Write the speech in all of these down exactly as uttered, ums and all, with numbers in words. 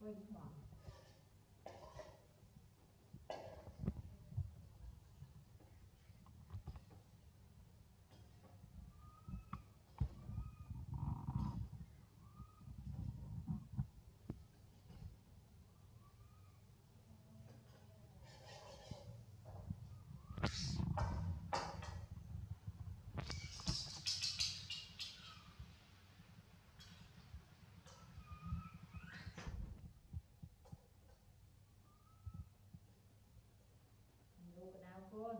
hơi thoảng. Vô cái nào con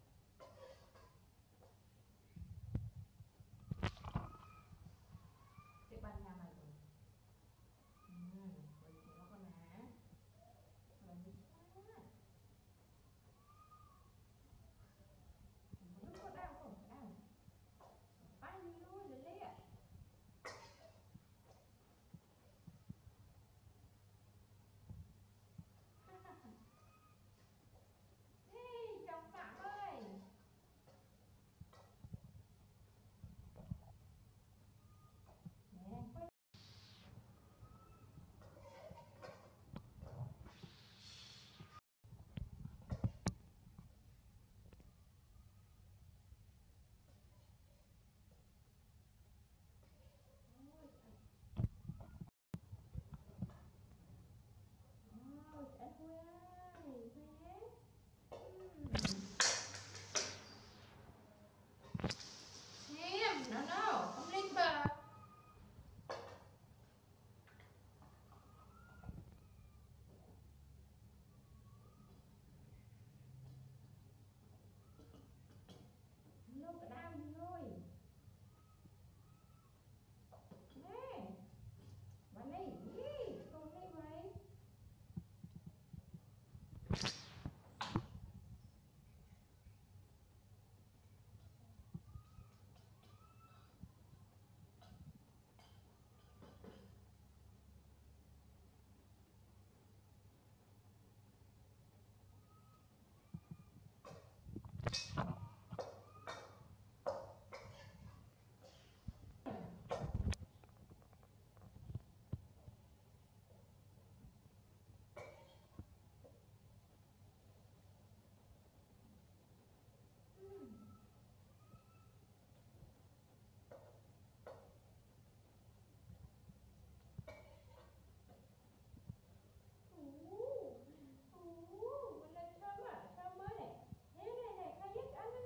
cái bàn nhà mày rồi. Ừ, rồi nó con hả rồi đi cha nó có đau không đau bay đi luôn lên lẹ. Hey, chồng Phạm ơi. Nè, quay. Ôi, anh Huy ơi, bé. Xem, no no, không lên bờ. Lâu cái đau gì rồi. Nè, bạn này, ý, con này vậy. Ủa, ủa, mình lên thơm à, thơm ơi. Nè, này, này, khai giết anh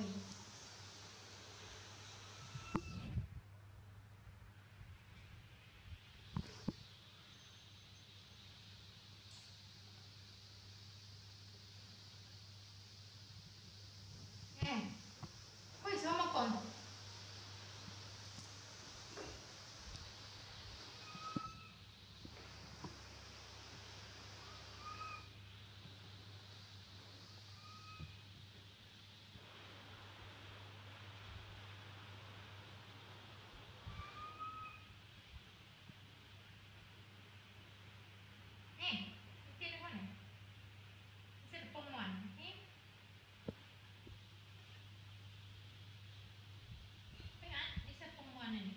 rồi. Eh, kok iso makan? Eh, tiene mana? Isa na pemuan, eh? Tengah, isa pemuan ini.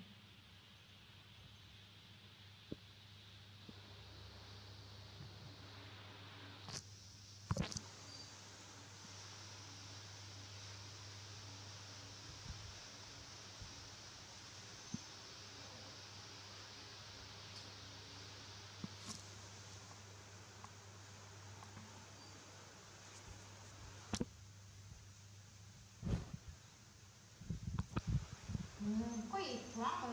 Hmm, kok itu